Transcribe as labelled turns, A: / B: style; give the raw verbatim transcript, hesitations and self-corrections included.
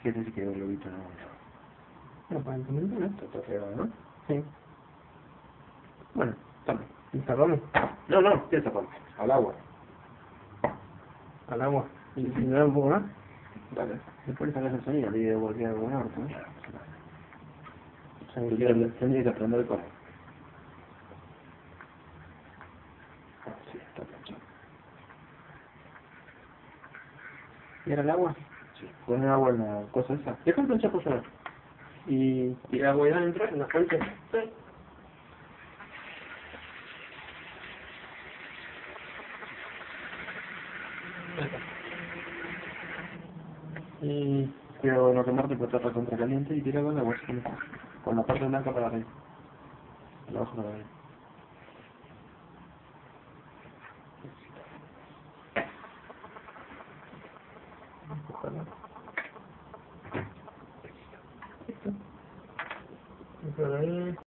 A: ¿Qué es ese que globito?
B: No, aparentemente no.
A: Está pegado, ¿no?
B: Sí.
A: Bueno, toma.
B: ¿Y cerramos?
A: No, no, ¿qué tapón? Al agua.
B: Al agua. ¿Y si me da un poco más?
A: Dale. Después le sacas el sonido y de volver a algún orto, ¿no?
B: Sí,
A: Tendría tendría que aprender el código. Ah, sí, está planchado.
B: ¿Y era el agua?
A: Sí, pone agua en la cosa esa. Deja el plancha por favor.
B: ¿Y tira agua ahí adentro en la fuente?
A: Sí.
B: Y...
A: Cuidado de no quemarte porque está contra caliente y tira con agua así como está. Con la parte blanca para arriba. La abajo para arriba.
B: Ojalá. Listo. Y por ahí...